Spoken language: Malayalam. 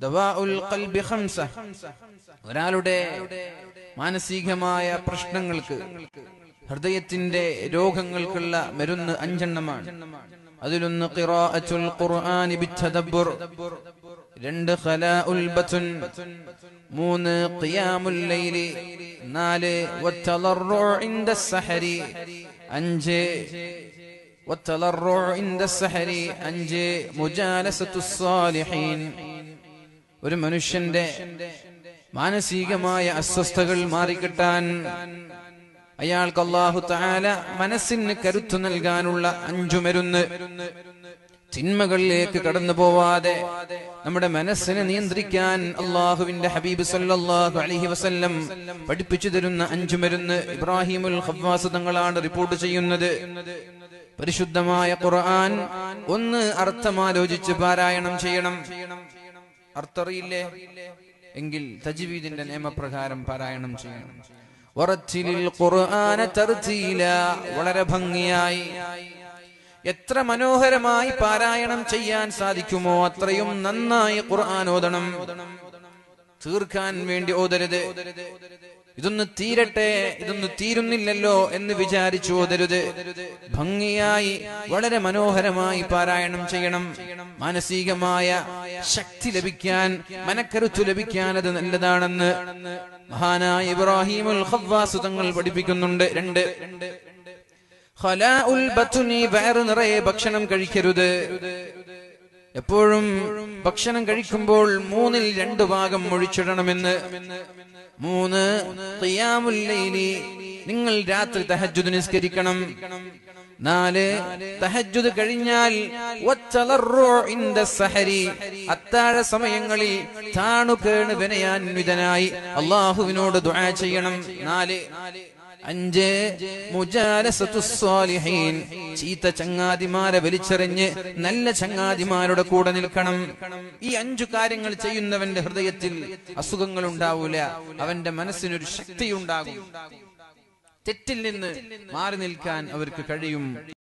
ദവാഉൽ ഖൽബി ഖംസ. ഒരാളുടെ മാനസികമായ പ്രശ്നങ്ങൾക്ക്, ഹൃദയത്തിന്റെ രോഗങ്ങൾക്കുള്ള മരുന്ന് 5 എണ്ണമാണ്. അതിലൊന്ന് ഖിറാഅത്തുൽ ഖുർആനി ബിത്തദബ്ബുർ, 2 ഖലാഉൽ ബത്ൻ, 3 ഖിയാമുൽ ലൈലി, 4 വത്തളറു ഇൻദസ് സഹരി, 5 വത്തളറു ഇൻദസ് സഹരി, 5 മുജാലസത്തുസ് സാലിഹീൻ. ഒരു മനുഷ്യന്റെ മാനസികമായ അസ്വസ്ഥതകൾ മാറിക്കിട്ടാൻ അയാൾക്ക് അല്ലാഹു തആല മനസ്സിന് കരുത്തു നൽകാനുള്ള 5 മരുന്ന്. തിന്മകളിലേക്ക് കടന്നു പോവാതെ നമ്മുടെ മനസ്സിനെ നിയന്ത്രിക്കാൻ അല്ലാഹുവിന്റെ ഹബീബ് സല്ലല്ലാഹു അലൈഹി വസല്ലം പഠിപ്പിച്ചു തരുന്ന 5 മരുന്ന് ഇബ്രാഹിമുൽ ഖവ്വാസ് തങ്ങളാണ് റിപ്പോർട്ട് ചെയ്യുന്നത്. പരിശുദ്ധമായ ഖുർആൻ ഒന്ന് അർത്ഥമാലോചിച്ച് പാരായണം ചെയ്യണം. അർത്ഥറിയില്ലേ എങ്കിൽ തജ്വീദിന്റെ നിയമപ്രകാരം പാരായണം ചെയ്യണം. വറത്തിലിൽ ഖുർആന തർതീല, വളരെ ഭംഗിയായി, എത്ര മനോഹരമായി പാരായണം ചെയ്യാൻ സാധിക്കുമോ അത്രയും നന്നായി ഖുർആൻ ഓതണം. തീർക്കാൻ വേണ്ടി ഓതരുത്. ഇതൊന്ന് തീരട്ടെ, ഇതൊന്ന് തീരുന്നില്ലല്ലോ എന്ന് വിചാരിച്ചു ഓതരുത്. ഭംഗിയായി വളരെ മനോഹരമായി പാരായണം ചെയ്യണം. മാനസികമായ ശക്തി ലഭിക്കാൻ, മനക്കരുത്തു ലഭിക്കാൻ അത് നല്ലതാണെന്ന് മഹാനായ ഇബ്രാഹിമുൽ ഖവ്വാസ് തങ്ങൾ പഠിപ്പിക്കുന്നുണ്ട്. 2 ഖലാഉൽ ബത്നി, വയറ് നിറയെ ഭക്ഷണം കഴിക്കരുത്. എപ്പോഴും ഭക്ഷണം കഴിക്കുമ്പോൾ 1/3 2 ഭാഗം ഒഴിച്ചിടണമെന്ന്. 3 ഖിയാമുൽ ലൈലി, നിങ്ങൾ രാത്രി തഹജ്ജുദ് നിസ്കരിക്കണം. 4 തഹജ്ജുദ് കഴിഞ്ഞാൽ വത്തളറു ഇൻദസ് സഹരി, അത്താഴ സമയങ്ങളിൽ താണുകേണ് വിനയാന്വിതനായി അല്ലാഹുവിനോട് ദുആ ചെയ്യണം. 5 മുജാലസത്തുസ് സാലിഹീൻ, ചീത്ത ചങ്ങാതിമാരെ വലിച്ചെറിഞ്ഞ് നല്ല ചങ്ങാതിമാരുടെ കൂടെ നിൽക്കണം. ഈ 5 കാര്യങ്ങൾ ചെയ്യുന്നവന്റെ ഹൃദയത്തിൽ അസുഖങ്ങൾ ഉണ്ടാവൂല, അവന്റെ മനസ്സിനൊരു ശക്തി ഉണ്ടാകും. തെറ്റിൽ നിന്ന് മാറി നിൽക്കാൻ അവർക്ക് കഴിയും.